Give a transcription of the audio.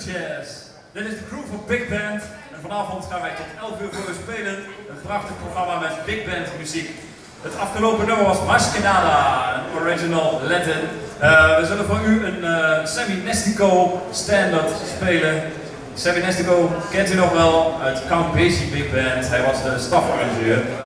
Jazz. Dit is de crew van Big Band en vanavond gaan wij tot 11 uur voor u spelen. Een prachtig programma met Big Band muziek. Het afgelopen nummer was Maskenada, een original Latin. We zullen voor u een Sammy Nestico standard spelen. Sammy Nestico kent u nog wel uit Count Basie Big Band. Hij was de stafarrangeur.